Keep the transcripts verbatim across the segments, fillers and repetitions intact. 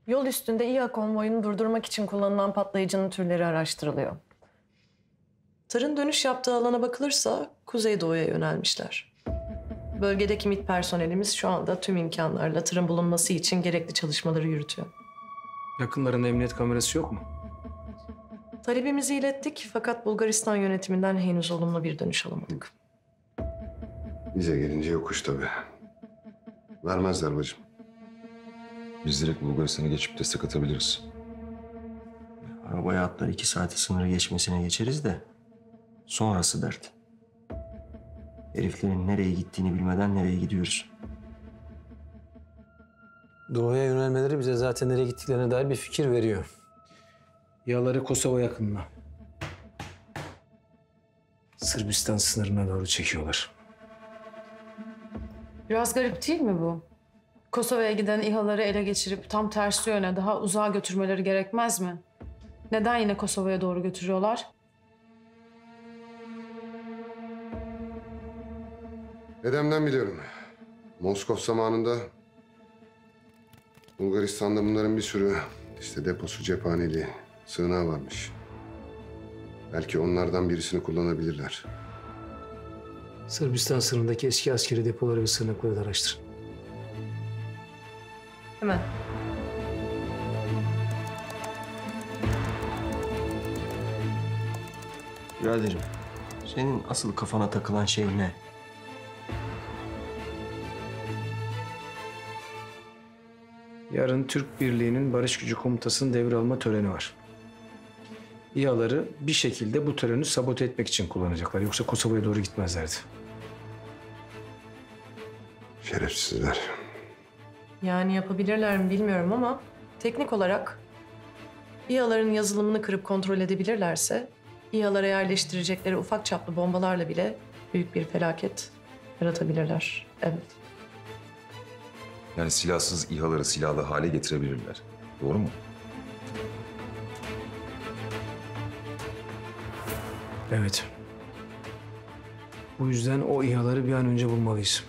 Yol üstünde İHA konvoyunu durdurmak için kullanılan patlayıcının türleri araştırılıyor. Tırın dönüş yaptığı alana bakılırsa kuzeydoğuya yönelmişler. Bölgedeki MİT personelimiz şu anda tüm imkanlarla tırın bulunması için gerekli çalışmaları yürütüyor. Yakınlarında emniyet kamerası yok mu? Talebimizi ilettik fakat Bulgaristan yönetiminden henüz olumlu bir dönüş alamadık. Bize gelince yokuş tabii. Vermezler bacım. Biz direkt Bulgaristan'a geçip destek atabiliriz. Arabaya atlar iki saate sınırı geçmesine geçeriz de sonrası dert. Heriflerin nereye gittiğini bilmeden nereye gidiyoruz? Doğuya yönelmeleri bize zaten nereye gittiklerine dair bir fikir veriyor. İHA'ları Kosova yakınına. Sırbistan sınırına doğru çekiyorlar. Biraz garip değil mi bu? Kosova'ya giden İHA'ları ele geçirip tam tersi yöne daha uzağa götürmeleri gerekmez mi? Neden yine Kosova'ya doğru götürüyorlar? Dedemden biliyorum. Moskov zamanında Bulgaristan'da bunların bir sürü işte deposu, cephaneli, sığınağı varmış. Belki onlardan birisini kullanabilirler. Sırbistan sınırındaki eski askeri depoları ve sığınakları da araştırın. Hemen. Biraderim, senin asıl kafana takılan şey ne? Yarın Türk Birliği'nin Barış Gücü Komutası'nın devralma töreni var. İHA'ları bir şekilde bu töreni sabote etmek için kullanacaklar. Yoksa Kosova'ya doğru gitmezlerdi. Şerefsizler. Yani yapabilirler mi bilmiyorum ama teknik olarak İHA'ların yazılımını kırıp kontrol edebilirlerse İHA'lara yerleştirecekleri ufak çaplı bombalarla bile büyük bir felaket yaratabilirler. Evet. Yani silahsız İHA'ları silahlı hale getirebilirler. Doğru mu? Evet. Bu yüzden o İHA'ları bir an önce bulmalıyız.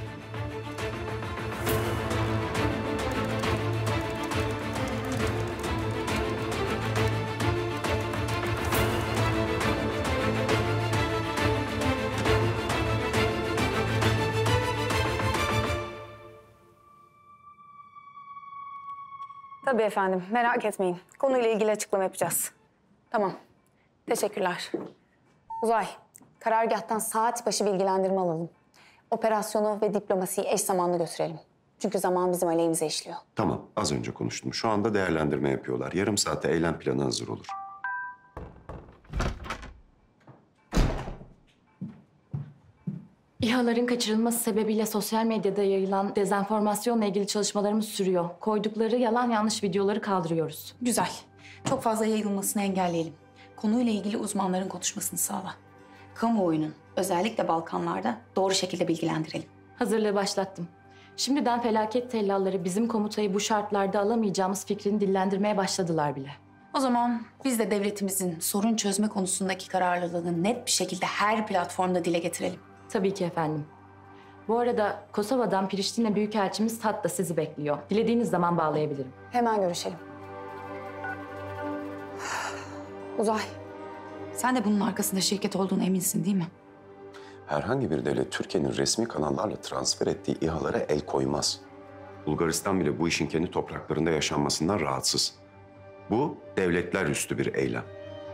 Tabii efendim, merak etmeyin. Konuyla ilgili açıklama yapacağız. Tamam, teşekkürler. Uzay, karargâhtan saat başı bilgilendirme alalım. Operasyonu ve diplomasiyi eş zamanlı götürelim. Çünkü zaman bizim aleyhimize işliyor. Tamam, az önce konuştum. Şu anda değerlendirme yapıyorlar. Yarım saate eylem planı hazır olur. İHA'ların kaçırılması sebebiyle sosyal medyada yayılan dezenformasyonla ilgili çalışmalarımız sürüyor. Koydukları yalan yanlış videoları kaldırıyoruz. Güzel. Çok fazla yayılmasını engelleyelim. Konuyla ilgili uzmanların konuşmasını sağla. Kamuoyunun, özellikle Balkanlarda doğru şekilde bilgilendirelim. Hazırlığı başlattım. Şimdiden felaket tellalları bizim komutayı bu şartlarda alamayacağımız fikrini dillendirmeye başladılar bile. O zaman biz de devletimizin sorun çözme konusundaki kararlılığını net bir şekilde her platformda dile getirelim. Tabii ki efendim. Bu arada Kosova'dan Priştine Büyükelçimiz hatta sizi bekliyor. Dilediğiniz zaman bağlayabilirim. Hemen görüşelim. Uzay, sen de bunun arkasında şirket olduğuna eminsin değil mi? Herhangi bir devlet Türkiye'nin resmi kanallarla transfer ettiği İHA'lara el koymaz. Bulgaristan bile bu işin kendi topraklarında yaşanmasından rahatsız. Bu devletler üstü bir eylem.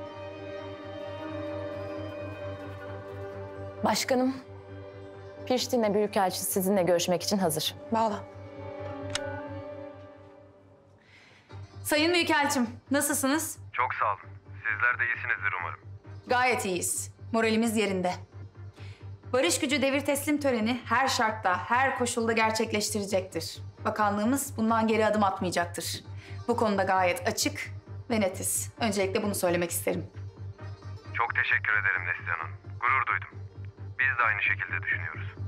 Başkanım, Priştine Büyükelçisi sizinle görüşmek için hazır. Bağla. Sayın Büyükelçim, nasılsınız? Çok sağ olun. Sizler de iyisinizdir umarım. Gayet iyiyiz. Moralimiz yerinde. Barış Gücü devir teslim töreni her şartta, her koşulda gerçekleştirecektir. Bakanlığımız bundan geri adım atmayacaktır. Bu konuda gayet açık ve netiz. Öncelikle bunu söylemek isterim. Çok teşekkür ederim Neslihan Hanım. Gurur duydum. Biz de aynı şekilde düşünüyoruz.